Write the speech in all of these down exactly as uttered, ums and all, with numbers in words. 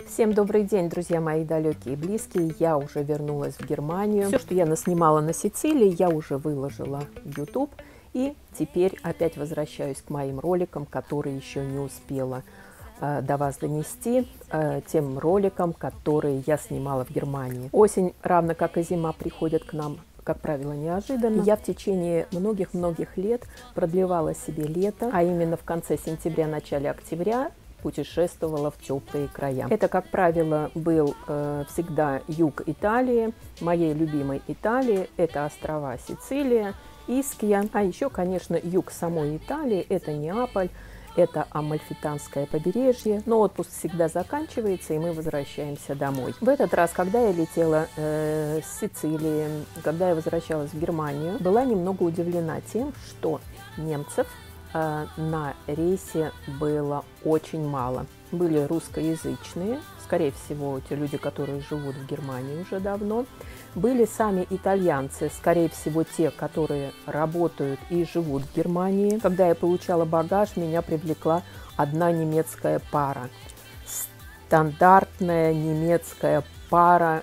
Всем добрый день, друзья мои далекие и близкие. Я уже вернулась в Германию. Все, что я наснимала на Сицилии, я уже выложила в YouTube. И теперь опять возвращаюсь к моим роликам, которые еще не успела э, до вас донести, э, тем роликам, которые я снимала в Германии. Осень, равно как и зима, приходят к нам, как правило, неожиданно. Я в течение многих-многих лет продлевала себе лето, а именно в конце сентября, начале октября путешествовала в теплые края. Это, как правило, был э, всегда юг Италии, моей любимой Италии. Это острова Сицилия, Искья, а еще, конечно, юг самой Италии. Это Неаполь, это Амальфитанское побережье. Но отпуск всегда заканчивается, и мы возвращаемся домой. В этот раз, когда я летела э, с Сицилии, когда я возвращалась в Германию, была немного удивлена тем, что немцев на рейсе было очень мало. Были русскоязычные, скорее всего, те люди, которые живут в Германии уже давно. Были сами итальянцы, скорее всего, те, которые работают и живут в Германии. Когда я получала багаж, меня привлекла одна немецкая пара. Стандартная немецкая пара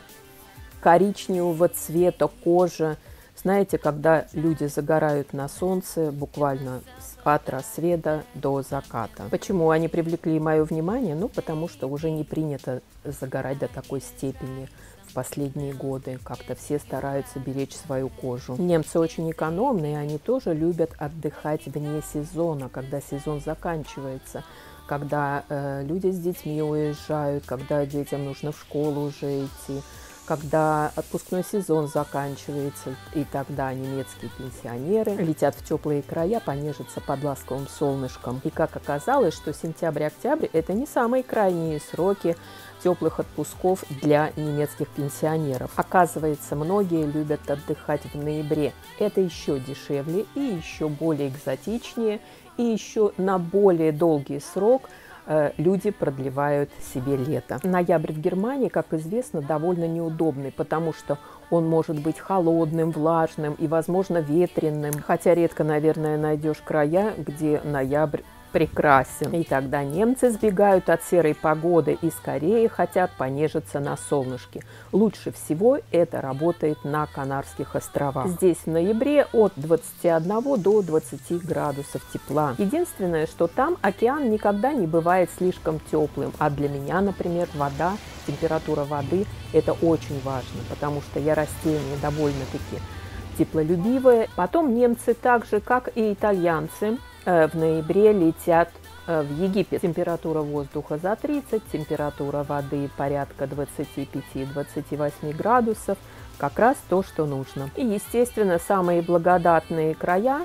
коричневого цвета кожи. Знаете, когда люди загорают на солнце буквально от рассвета до заката. Почему они привлекли мое внимание? Ну, потому что уже не принято загорать до такой степени в последние годы. Как-то все стараются беречь свою кожу. Немцы очень экономные, они тоже любят отдыхать вне сезона, когда сезон заканчивается, когда э, люди с детьми уезжают, когда детям нужно в школу уже идти, когда отпускной сезон заканчивается, и тогда немецкие пенсионеры летят в теплые края понежиться под ласковым солнышком. И как оказалось, что сентябрь-октябрь – это не самые крайние сроки теплых отпусков для немецких пенсионеров. Оказывается, многие любят отдыхать в ноябре. Это еще дешевле и еще более экзотичнее, и еще на более долгий срок люди продлевают себе лето. Ноябрь в Германии, как известно, довольно неудобный, потому что он может быть холодным, влажным и, возможно, ветреным. Хотя редко, наверное, найдешь края, где ноябрь прекрасен. И тогда немцы сбегают от серой погоды и скорее хотят понежиться на солнышке. Лучше всего это работает на Канарских островах. Здесь в ноябре от двадцати одного до двадцати градусов тепла. Единственное, что там океан никогда не бывает слишком теплым. А для меня, например, вода, температура воды – это очень важно, потому что я растение довольно-таки теплолюбивое. Потом немцы так же, как и итальянцы, в ноябре летят в Египет. Температура воздуха за тридцать, температура воды порядка двадцати пяти — двадцати восьми градусов. Как раз то, что нужно. И, естественно, самые благодатные края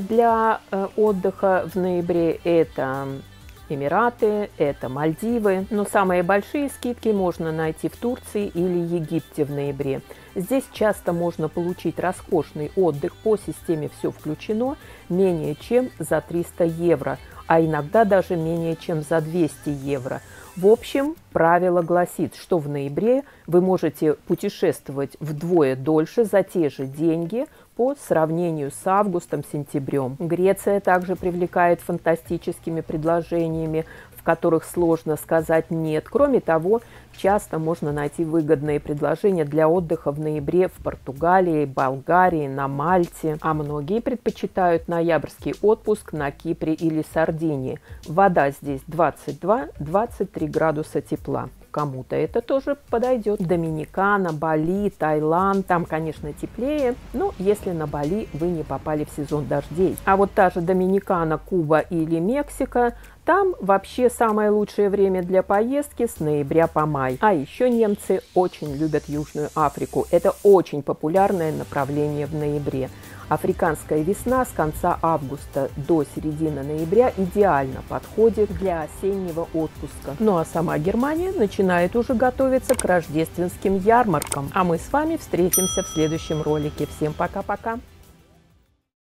для отдыха в ноябре – это Эмираты, это Мальдивы. Но самые большие скидки можно найти в Турции или Египте в ноябре. Здесь часто можно получить роскошный отдых по системе «Все включено» менее чем за триста евро, а иногда даже менее чем за двести евро. В общем, правило гласит, что в ноябре вы можете путешествовать вдвое дольше за те же деньги по сравнению с августом-сентябрем. Греция также привлекает фантастическими предложениями, в которых сложно сказать «нет». Кроме того, часто можно найти выгодные предложения для отдыха в ноябре в Португалии, Болгарии, на Мальте. А многие предпочитают ноябрьский отпуск на Кипре или Сардинии. Вода здесь двадцать два — двадцать три градуса тепла. Кому-то это тоже подойдет. Доминикана, Бали, Таиланд. Там, конечно, теплее, но если на Бали вы не попали в сезон дождей. А вот та же Доминикана, Куба или Мексика, там вообще самое лучшее время для поездки с ноября по май. А еще немцы очень любят Южную Африку. Это очень популярное направление в ноябре. Африканская весна с конца августа до середины ноября идеально подходит для осеннего отпуска. Ну а сама Германия начинает уже готовиться к рождественским ярмаркам. А мы с вами встретимся в следующем ролике. Всем пока-пока!